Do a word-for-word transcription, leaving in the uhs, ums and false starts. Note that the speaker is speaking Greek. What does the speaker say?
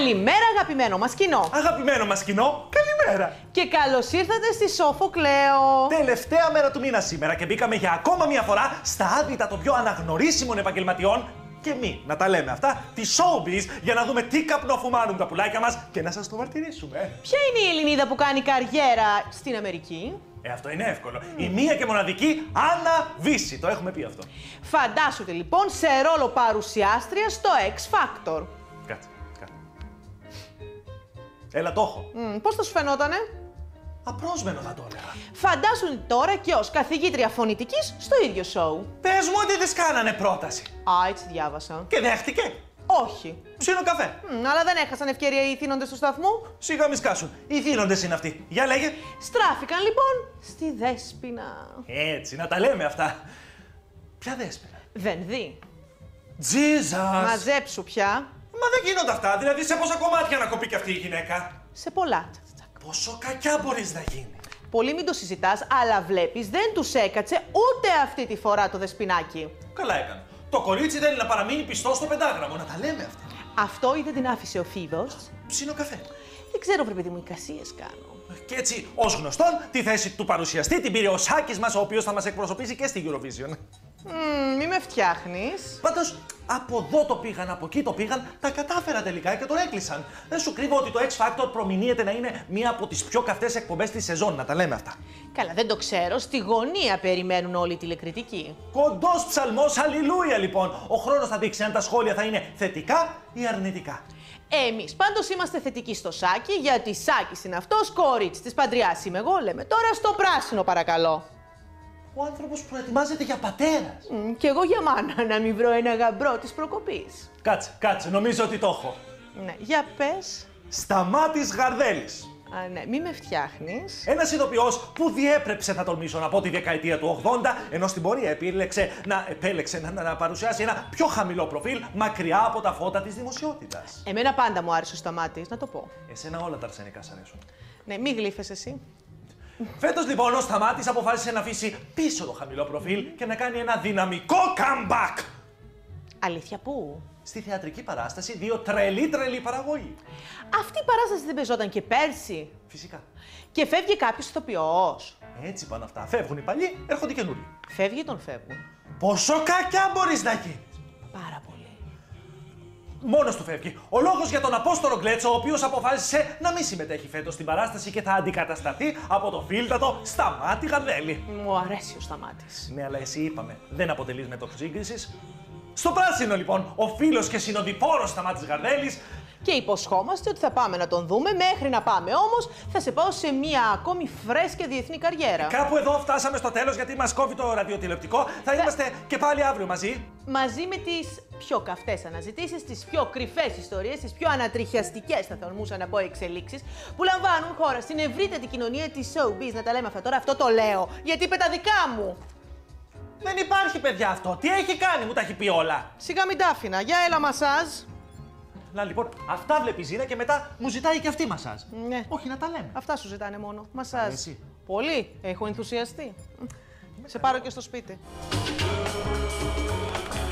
Καλημέρα, αγαπημένο μας κοινό. Αγαπημένο μας κοινό, καλημέρα. Και καλώς ήρθατε στη Σοφοκλέο. Τελευταία μέρα του μήνα σήμερα και μπήκαμε για ακόμα μια φορά στα άδυτα των πιο αναγνωρίσιμων επαγγελματιών και μη να τα λέμε αυτά, τη showbiz, για να δούμε τι καπνοφουμάνουν τα πουλάκια μας και να σας το μαρτυρήσουμε. Ποια είναι η Ελληνίδα που κάνει καριέρα στην Αμερική? Ε, αυτό είναι εύκολο. Mm. Η μία και μοναδική Άννα Βύση. Το έχουμε πει αυτό. Φαντάσου λοιπόν σε ρόλο παρουσιάστρια στο X Factor. Κάτσε, κάτσε. Έλα, το έχω. Mm, πώς θα σου φαινότανε? Απρόσμενο θα το έλεγα. Φαντάσου τώρα και ως καθηγήτρια φωνητικής στο ίδιο show. Πες μου ότι της κάνανε πρόταση. Α, έτσι διάβασα. Και δέχτηκε. Όχι. Ψήνω καφέ. Mm, αλλά δεν έχασαν ευκαιρία οι ηθήνοντες του σταθμού. Σιγά μη σκάσουν. Οι ηθήνοντες είναι αυτοί. Για λέγε. Στράφηκαν λοιπόν στη Δέσποινα. Έτσι, να τα λέμε αυτά. Ποια Δέσποινα? Δεν δει. Jesus. Μαζέψου πια. Μα δεν γίνονται αυτά. Δηλαδή, σε πόσα κομμάτια να κοπεί και αυτή η γυναίκα? Σε πολλά. Πόσο κακιά μπορείς να γίνει? Πολύ μην το συζητάς, αλλά βλέπεις δεν τους έκατσε ούτε αυτή τη φορά το δεσπινάκι. Καλά έκανε. Το κορίτσι θέλει να παραμείνει πιστό στο πεντάγραμμο. Να τα λέμε αυτά. Αυτό ή δεν την άφησε ο Φίβος. Ψήνω καφέ. Δεν ξέρω, βρε παιδί μου, εικασίες κάνω. Και έτσι, ως γνωστόν, τη θέση του παρουσιαστή την πήρε ο Σάκης μας, ο οποίος θα μας εκπροσωπήσει και στη Eurovision. Mm, μη με φτιάχνεις. Πάντως, από εδώ το πήγαν, από εκεί το πήγαν, τα κατάφεραν τελικά και τον έκλεισαν. Δεν σου κρύβω ότι το X Factor προμηνύεται να είναι μία από τις πιο καυτές εκπομπές της σεζόν, να τα λέμε αυτά. Καλά, δεν το ξέρω. Στη γωνία περιμένουν όλοι οι τηλεκριτικοί. Κοντός ψαλμός, αλληλούια λοιπόν. Ο χρόνος θα δείξει αν τα σχόλια θα είναι θετικά ή αρνητικά. Εμείς πάντως είμαστε θετικοί στο Σάκη, γιατί Σάκης είναι αυτός, κορίτσι της Παντριάς είμαι εγώ, λέμε τώρα στο πράσινο παρακαλώ. Ο άνθρωπος προετοιμάζεται για πατέρας. Mm, κι εγώ για μάνα, να μην βρω ένα γαμπρό της προκοπής. Κάτσε, κάτσε, νομίζω ότι το έχω. Ναι, για πες. Σταμάτης Γαρδέλης. Α, ναι, μη με φτιάχνεις. Ένας ηθοποιός που διέπρεψε, θα τολμήσω να πω, τη δεκαετία του ογδόντα, ενώ στην πορεία επίλεξε να, επέλεξε να, να, να παρουσιάσει ένα πιο χαμηλό προφίλ, μακριά από τα φώτα της δημοσιότητας. Εμένα πάντα μου άρεσε ο Σταμάτης, να το πω. Εσένα όλα τα αρσενικά σ' αρέσουν. Ναι, μη γλύφες εσύ. Φέτος λοιπόν ο Σταμάτης αποφάσισε να αφήσει πίσω το χαμηλό προφίλ και να κάνει ένα δυναμικό comeback. Αλήθεια, πού? Στη θεατρική παράσταση, δύο τρελή τρελή παραγωγή. Αυτή η παράσταση δεν παίζονταν και πέρσι? Φυσικά. Και φεύγει κάποιος ηθοποιός? Έτσι πάνε αυτά. Φεύγουν οι παλιοί, έρχονται καινούριοι. Φεύγει ή τον φεύγουν? Πόσο κακιά μπορείς να γίνεις? Πάρα πολύ. Μόνος του φεύγει. Ο λόγος για τον Απόστολο Γκλέτσο, ο οποίος αποφάσισε να μην συμμετέχει φέτος στην παράσταση και θα αντικατασταθεί από το φίλτατο Σταμάτη Γαρδέλη. Μου αρέσει ο Σταμάτης. Ναι, αλλά εσύ είπαμε, δεν αποτελείς μέτωπο σύγκρισης. Στο πράσινο λοιπόν, ο φίλος και συνοδοιπόρος Σταμάτης Γαρδέλης. Και υποσχόμαστε ότι θα πάμε να τον δούμε. Μέχρι να πάμε όμως, θα σε πάω σε μια ακόμη φρέσκια διεθνή καριέρα. Κάπου εδώ φτάσαμε στο τέλος, γιατί μας κόβει το ραδιοτηλεοπτικό. Θα είμαστε και πάλι αύριο μαζί. Μαζί με τις πιο καυτές αναζητήσεις, τις πιο κρυφές ιστορίες, τις πιο ανατριχιαστικές, θα τολμούσα να πω, εξελίξεις που λαμβάνουν χώρα στην ευρύτερη κοινωνία της showbiz. Να τα λέμε αυτά τώρα, αυτό το λέω, γιατί είπε τα δικά μου. Δεν υπάρχει, παιδιά, αυτό. Τι έχει κάνει, μου τα έχει πει όλα. Σιγά μην τα άφηνα. Για έλα μασάζ. Να λοιπόν, αυτά βλέπει η Ζήνα και μετά μου ζητάει και αυτή μασάζ. Ναι. Όχι, να τα λέμε. Αυτά σου ζητάνε μόνο. Μασάζ. Εσύ. Πολύ. Έχω ενθουσιαστεί. Σε πάρω και στο σπίτι.